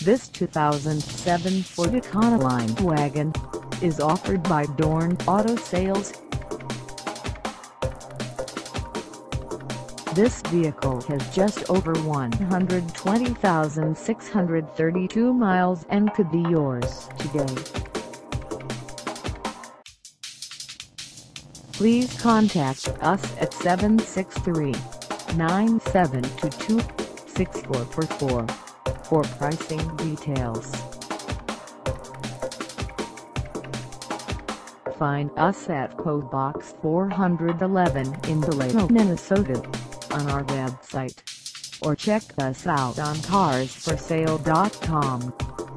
This 2007 Ford Econoline Wagon is offered by Dorn Auto Sales. This vehicle has just over 120,632 miles and could be yours today. Please contact us at 763-9722-6444 for pricing details. Find us at PO Box 411 in Delano, Minnesota, on our website, or check us out on carsforsale.com.